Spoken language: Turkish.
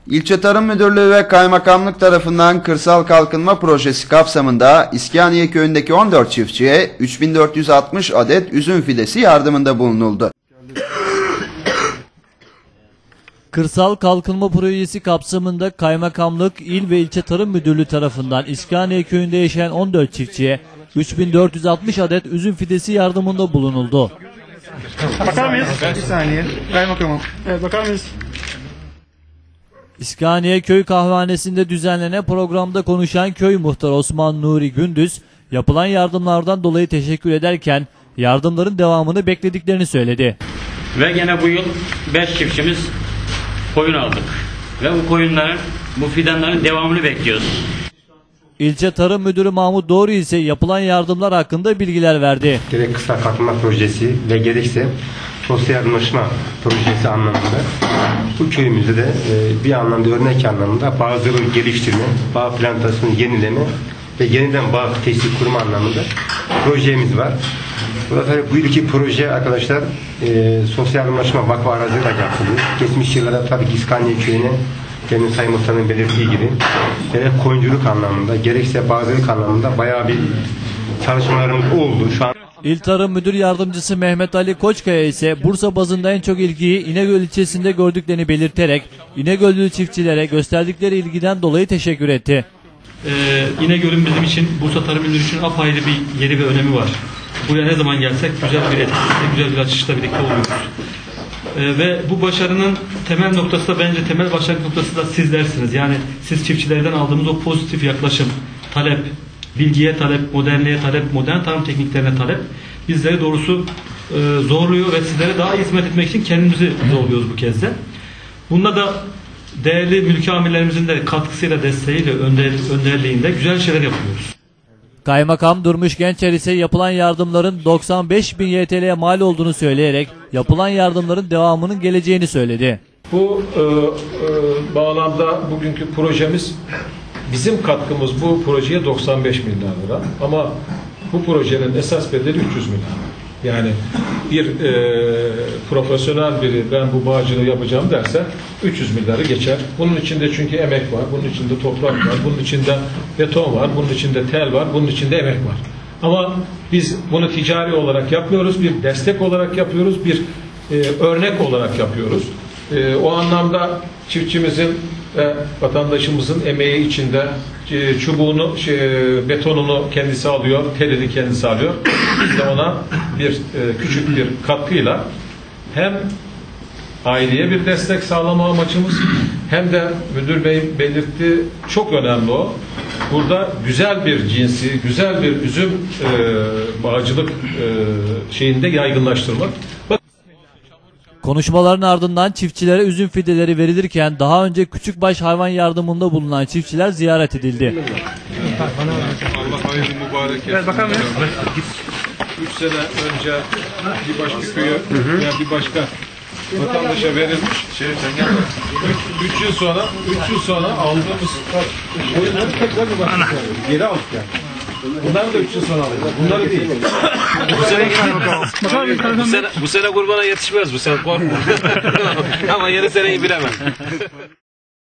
İlçe Tarım Müdürlüğü ve Kaymakamlık tarafından Kırsal Kalkınma Projesi kapsamında İskaniye Köyü'ndeki 14 çiftçiye 3460 adet üzüm fidesi yardımında bulunuldu. Kırsal Kalkınma Projesi kapsamında Kaymakamlık, İl ve İlçe Tarım Müdürlüğü tarafından İskaniye Köyü'nde yaşayan 14 çiftçiye 3460 adet üzüm fidesi yardımında bulunuldu. Bakar mıyız? Bir saniye. Kaymakamım. Evet, bakar mıyız? İskaniye Köy Kahvehanesi'nde düzenlenen programda konuşan köy muhtarı Osman Nuri Gündüz, yapılan yardımlardan dolayı teşekkür ederken yardımların devamını beklediklerini söyledi. Ve gene bu yıl 5 çiftçimiz koyun aldık. Ve bu fidanların devamını bekliyoruz. İlçe Tarım Müdürü Mahmut Doğru ise yapılan yardımlar hakkında bilgiler verdi. Gerek Kırsal Kalkınma Projesi ve gerekse sosyal yardımlaşma projesi anlamında bu köyümüzde de bir anlamda örnek anlamında bağcılığı geliştirme, bağ plantasyonu yenileme ve yeniden bağ teşvik kurma anlamında projemiz var. Bu yılki proje arkadaşlar sosyal yardımlaşma vakfı aracılığıyla yapılıyor. Geçmiş yıllarda tabii ki İskaniye Köyü'ne demin Sayın Muhtar'ın belirttiği gibi gerek koyunculuk anlamında gerekse bağcılık anlamında bayağı bir çalışmalarımız oldu. Şu an İl Tarım Müdür Yardımcısı Mehmet Ali Koçkaya ise Bursa bazında en çok ilgiyi İnegöl ilçesinde gördüklerini belirterek İnegöllü çiftçilere gösterdikleri ilgiden dolayı teşekkür etti. İnegöl'ün bizim için, Bursa Tarım Müdürü için apayrı bir yeri ve önemi var. Buraya ne zaman gelsek güzel bir etkisiyle, güzel bir açışla birlikte oluyoruz. Ve bu başarının temel noktası da bence temel başarı noktası da sizlersiniz. Yani siz çiftçilerden aldığımız o pozitif yaklaşım, talep, bilgiye talep, modernliğe talep, modern tarım tekniklerine talep bizleri doğrusu zorluyor ve sizlere daha iyi hizmet etmek için kendimizi zorluyoruz bu kez de. Bunda da değerli mülki amirlerimizin de katkısıyla, desteğiyle, önderliğinde güzel şeyler yapıyoruz. Kaymakam Durmuş Gençer ise yapılan yardımların 95.000 YTL'ye mal olduğunu söyleyerek yapılan yardımların devamının geleceğini söyledi. Bu bağlamda bugünkü projemiz, bizim katkımız bu projeye 95 milyon lira ama bu projenin esas bedeli 300 milyon. Yani bir profesyonel biri ben bu bağcılığı yapacağım derse 300 milyarı geçer. Bunun içinde çünkü emek var, bunun içinde toprak var, bunun içinde beton var, bunun içinde tel var, bunun içinde emek var. Ama biz bunu ticari olarak yapmıyoruz, bir destek olarak yapıyoruz, bir örnek olarak yapıyoruz. O anlamda çiftçimizin ve vatandaşımızın emeği içinde çubuğunu, betonunu kendisi alıyor, telini kendisi alıyor. Biz de ona küçük bir katkıyla hem aileye bir destek sağlama amacımız hem de müdür bey belirtti, çok önemli o. Burada güzel bir cinsi, güzel bir üzüm bağcılık şeyinde yaygınlaştırmak. Konuşmaların ardından çiftçilere üzüm fideleri verilirken daha önce küçükbaş hayvan yardımında bulunan çiftçiler ziyaret edildi. Allah hayırlı mübarek etsin. Evet, bakar mıyız? 3 sene önce bir başka köye veya bir başka vatandaşa verilmiş. 3 yıl sonra aldığımız koyunları tekrar bir başka geri aldık yani. Bunları da 3 yıl sonra aldık. Bunları değil. Bu sene kurbana yetişmez bu sene korkma. Ama yeni seneyi bilemem.